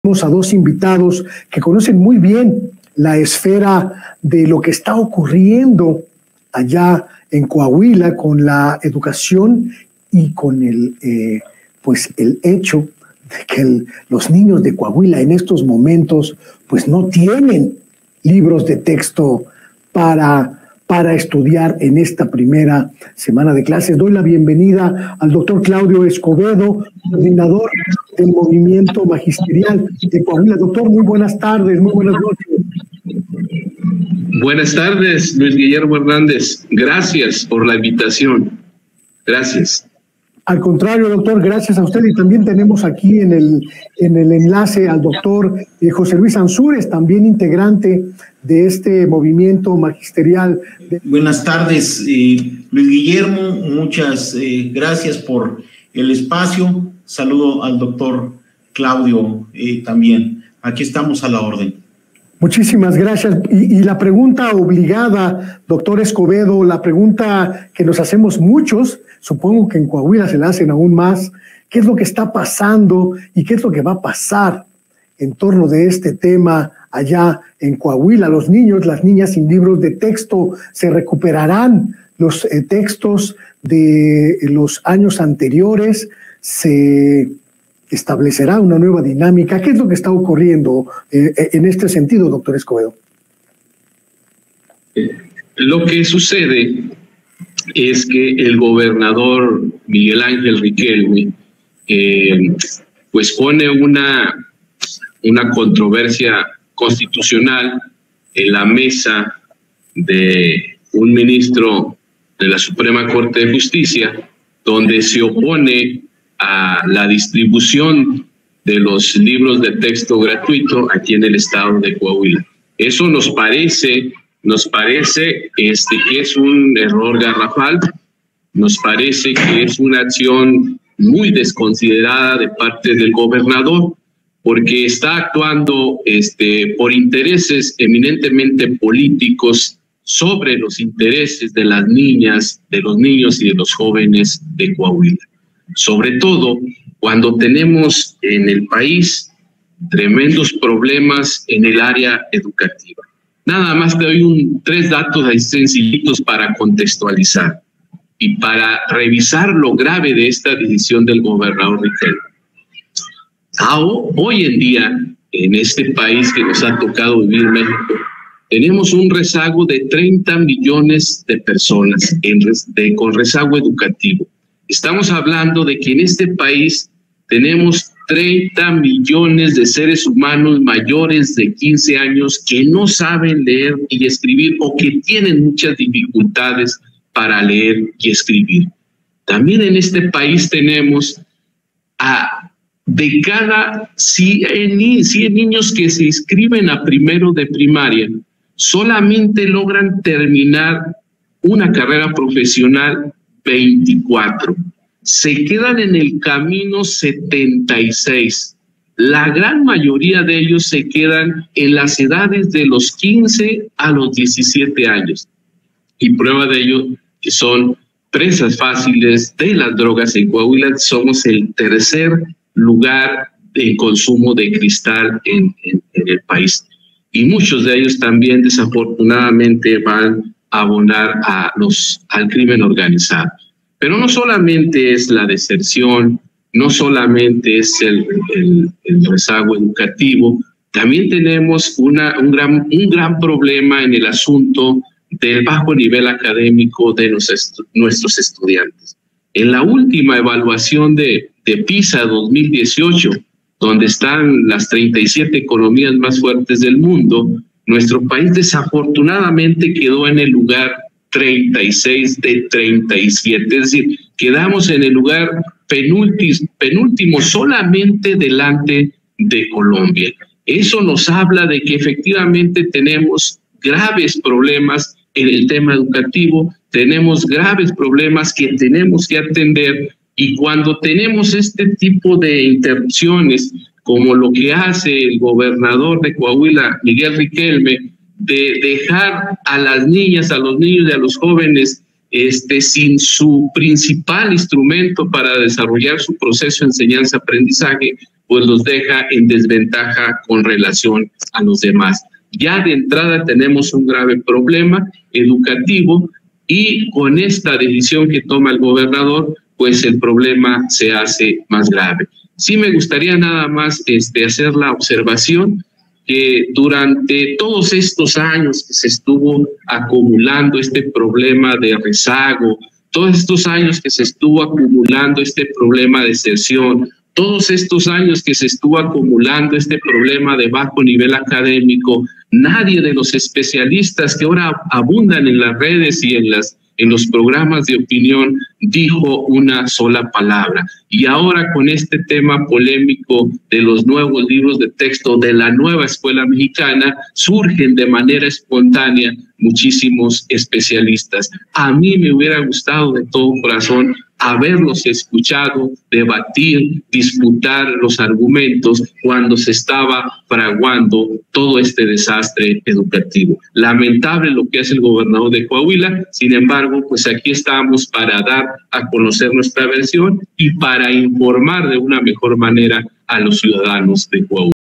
Tenemos a dos invitados que conocen muy bien la esfera de lo que está ocurriendo allá en Coahuila con la educación y con el hecho de que los niños de Coahuila en estos momentos pues no tienen libros de texto para estudiar en esta primera semana de clases. Doy la bienvenida al doctor Claudio Escobedo, coordinador del Movimiento Magisterial de Coahuila. Doctor, muy buenas tardes, muy buenas noches. Buenas tardes, Luis Guillermo Hernández. Gracias por la invitación. Gracias. Al contrario, doctor, gracias a usted. Y también tenemos aquí en el enlace al doctor José Luis Ansúrez, también integrante de este movimiento magisterial. Buenas tardes, Luis Guillermo. Muchas gracias por el espacio. Saludo al doctor Claudio también. Aquí estamos a la orden. Muchísimas gracias. Y la pregunta obligada, doctor Escobedo, la pregunta que nos hacemos muchos, supongo que en Coahuila se la hacen aún más, ¿qué es lo que está pasando y qué es lo que va a pasar en torno de este tema allá en Coahuila? Los niños, las niñas sin libros de texto, ¿se recuperarán los textos de los años anteriores? ¿Se establecerá una nueva dinámica? ¿Qué es lo que está ocurriendo en este sentido, doctor Escobedo? Lo que sucede es que el gobernador Miguel Ángel Riquelme pues pone una controversia constitucional en la mesa de un ministro de la Suprema Corte de Justicia, donde se opone a la distribución de los libros de texto gratuito aquí en el estado de Coahuila. Eso nos parece que es un error garrafal, nos parece que es una acción muy desconsiderada de parte del gobernador, porque está actuando por intereses eminentemente políticos sobre los intereses de las niñas, de los niños y de los jóvenes de Coahuila. Sobre todo cuando tenemos en el país tremendos problemas en el área educativa. Nada más te doy tres datos ahí sencillitos para contextualizar y para revisar lo grave de esta decisión del gobernador Riquelme. Hoy en día, en este país que nos ha tocado vivir México, tenemos un rezago de 30 millones de personas con rezago educativo. Estamos hablando de que en este país tenemos 30 millones de seres humanos mayores de 15 años que no saben leer y escribir o que tienen muchas dificultades para leer y escribir. También en este país tenemos de cada 100 niños que se inscriben a primero de primaria, solamente logran terminar una carrera profesional 24. Se quedan en el camino 76. La gran mayoría de ellos se quedan en las edades de los 15 a los 17 años. Y prueba de ello que son presas fáciles de las drogas. En Coahuila somos el tercer lugar de consumo de cristal en el país. Y muchos de ellos también desafortunadamente van a abonar al crimen organizado. Pero no solamente es la deserción, no solamente es el rezago educativo, también tenemos un gran problema en el asunto del bajo nivel académico de nuestros estudiantes. En la última evaluación de PISA 2018, donde están las 37 economías más fuertes del mundo, nuestro país desafortunadamente quedó en el lugar 36 de 37, es decir, quedamos en el lugar penúltimo solamente delante de Colombia. Eso nos habla de que efectivamente tenemos graves problemas en el tema educativo, tenemos graves problemas que tenemos que atender, y cuando tenemos este tipo de interrupciones, como lo que hace el gobernador de Coahuila, Miguel Riquelme, de dejar a las niñas, a los niños y a los jóvenes sin su principal instrumento para desarrollar su proceso de enseñanza-aprendizaje, pues los deja en desventaja con relación a los demás. Ya de entrada tenemos un grave problema educativo y con esta decisión que toma el gobernador, pues el problema se hace más grave. Sí me gustaría nada más hacer la observación que durante todos estos años que se estuvo acumulando este problema de rezago, todos estos años que se estuvo acumulando este problema de deserción, todos estos años que se estuvo acumulando este problema de bajo nivel académico, nadie de los especialistas que ahora abundan en las redes y en los programas de opinión dijo una sola palabra. Y ahora con este tema polémico de los nuevos libros de texto de la nueva escuela mexicana, surgen de manera espontánea muchísimos especialistas. A mí me hubiera gustado de todo corazón haberlos escuchado, debatir, disputar los argumentos cuando se estaba fraguando todo este desastre educativo. Lamentable lo que hace el gobernador de Coahuila, sin embargo, pues aquí estamos para dar a conocer nuestra versión y para informar de una mejor manera a los ciudadanos de Coahuila.